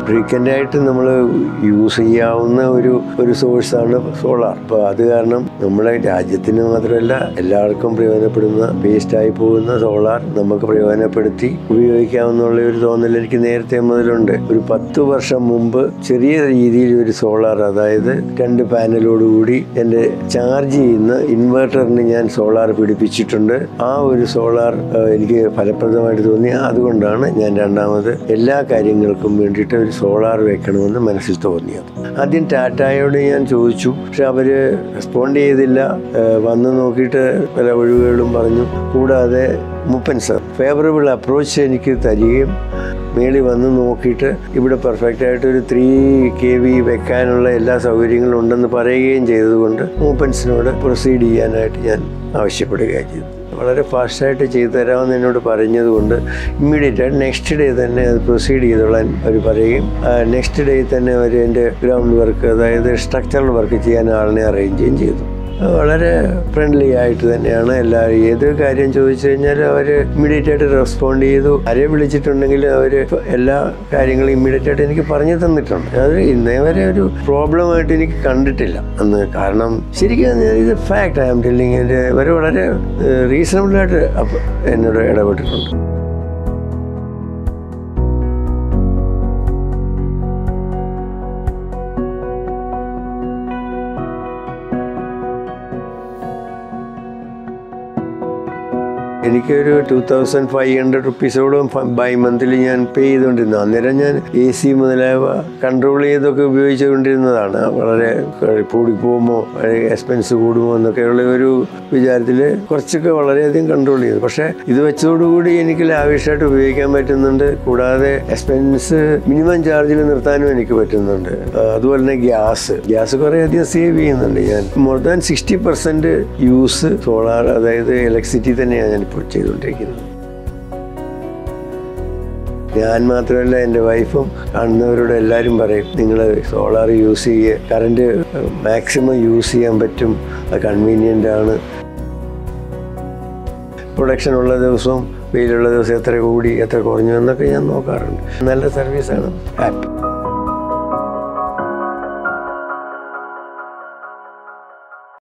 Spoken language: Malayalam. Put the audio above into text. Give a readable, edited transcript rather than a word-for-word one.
ഫ്രീക്വൻ്റായിട്ട് നമ്മൾ യൂസ് ചെയ്യാവുന്ന ഒരു സോഴ്സാണ് സോളാർ. അപ്പോൾ അത് കാരണം നമ്മുടെ രാജ്യത്തിന് മാത്രമല്ല എല്ലാവർക്കും പ്രയോജനപ്പെടുന്ന, വേസ്റ്റായി പോകുന്ന സോളാർ നമുക്ക് പ്രയോജനപ്പെടുത്തി ഉപയോഗിക്കാമെന്നുള്ള ഒരു തോന്നൽ എനിക്ക് നേരത്തെ മുതലുണ്ട്. ഒരു 10 വർഷം മുമ്പ് ചെറിയ രീതിയിൽ ഒരു സോളാർ, അതായത് 2 പാനലോടുകൂടി എൻ്റെ ചാർജ് ചെയ്യുന്ന ഇൻവെർട്ടറിന് ഞാൻ സോളാർ പിടിപ്പിച്ചിട്ടുണ്ട്. ആ ഒരു സോളാർ എനിക്ക് ഫലപ്രദമായിട്ട് തോന്നി. അതുകൊണ്ടാണ് ഞാൻ രണ്ടാമത് എല്ലാ കാര്യങ്ങൾക്കും വേണ്ടിയിട്ട് ഒരു സോളാർ വെക്കണമെന്ന് മനസ്സിൽ തോന്നിയത്. ആദ്യം ടാറ്റായോട് ഞാൻ ചോദിച്ചു, പക്ഷെ അവർ റെസ്പോണ്ട് ചെയ്തില്ല. വന്ന് നോക്കിയിട്ട് പല ഒഴിവുകളും പറഞ്ഞു. കൂടാതെ മൂപ്പൻ സർ ഫേവറബിൾ അപ്രോച്ച് എനിക്ക് തരികയും മേളിൽ വന്ന് നോക്കിയിട്ട് ഇവിടെ പെർഫെക്റ്റായിട്ട് ഒരു 3 kV വെക്കാനുള്ള എല്ലാ സൗകര്യങ്ങളും ഉണ്ടെന്ന് പറയുകയും ചെയ്തതുകൊണ്ട് മൂപ്പൻസിനോട് പ്രൊസീഡ് ചെയ്യാനായിട്ട് ഞാൻ ആവശ്യപ്പെടുകയും ചെയ്തു. വളരെ ഫാസ്റ്റായിട്ട് ചെയ്തു തരാമെന്ന് എന്നോട് പറഞ്ഞതുകൊണ്ട് ഇമ്മീഡിയറ്റായിട്ട് നെക്സ്റ്റ് ഡേ തന്നെ അത് പ്രൊസീഡ് ചെയ്തോളാൻ അവർ പറയുകയും നെക്സ്റ്റ് ഡേ തന്നെ അവർ എൻ്റെ ഗ്രൗണ്ട് വർക്ക്, അതായത് സ്ട്രക്ചറൽ വർക്ക് ചെയ്യാൻ ആളിനെ അറേഞ്ച് ചെയ്യുകയും ചെയ്തു. വളരെ ഫ്രണ്ട്ലി ആയിട്ട് തന്നെയാണ് എല്ലാവരും. ഏത് കാര്യം ചോദിച്ചു കഴിഞ്ഞാൽ അവർ ഇമ്മീഡിയറ്റായിട്ട് റെസ്പോണ്ട് ചെയ്തു. ആരെ വിളിച്ചിട്ടുണ്ടെങ്കിൽ അവർ എല്ലാ കാര്യങ്ങളും ഇമ്മീഡിയറ്റായിട്ട് എനിക്ക് പറഞ്ഞു തന്നിട്ടുണ്ട്. അത് ഇന്നേ വരെ ഒരു പ്രോബ്ലമായിട്ട് എനിക്ക് കണ്ടിട്ടില്ല അന്ന്. കാരണം ശരിക്കും ഇത് ഫാക്ട് ഐ ആം ടെല്ലിങ്. അവർ വളരെ റീസണബിളായിട്ട് എന്നോട് ഇടപെട്ടിട്ടുണ്ട്. എനിക്കൊരു 2500 റുപ്പീസോളം ബൈ മന്ത്ലി ഞാൻ പേ ചെയ്തുകൊണ്ടിരുന്നു. അന്നേരം ഞാൻ AC മുതലായവ കൺട്രോൾ ചെയ്തൊക്കെ ഉപയോഗിച്ചുകൊണ്ടിരുന്നതാണ്. വളരെ കൂടിപ്പോകുമോ, എക്സ്പെൻസ് കൂടുമോ എന്നൊക്കെയുള്ള ഒരു വിചാരത്തിൽ കുറച്ചൊക്കെ വളരെയധികം കൺട്രോൾ ചെയ്തു. പക്ഷേ ഇത് വെച്ചതോടുകൂടി എനിക്ക് ലാവിഷായിട്ട് ഉപയോഗിക്കാൻ പറ്റുന്നുണ്ട്. കൂടാതെ എക്സ്പെൻസ് മിനിമം ചാർജിൽ നിർത്താനും എനിക്ക് പറ്റുന്നുണ്ട്. അതുപോലെ തന്നെ ഗ്യാസ് കുറേയധികം സേവ് ചെയ്യുന്നുണ്ട്. ഞാൻ മോർ ദാൻ 60% യൂസ് സോളാർ, അതായത് ഇലക്ട്രിസിറ്റി തന്നെയാണ് ഞാനിപ്പോൾ ചെയ്തുകൊണ്ടിരിക്കുന്നത്. ഞാൻ മാത്രമല്ല, എൻ്റെ വൈഫും കാണുന്നവരോട് എല്ലാവരും പറയും, നിങ്ങൾ സോളാർ യൂസ് ചെയ്യുക, കറണ്ട് മാക്സിമം യൂസ് ചെയ്യാൻ പറ്റും, അത് കൺവീനിയൻ്റ് ആണ്. പ്രൊഡക്ഷൻ ഉള്ള ദിവസവും വെയിലുള്ള ദിവസം എത്ര കൂടി എത്ര കുറഞ്ഞു എന്നൊക്കെ ഞാൻ നോക്കാറുണ്ട്. നല്ല സർവീസാണ്. ഹാപ്പി.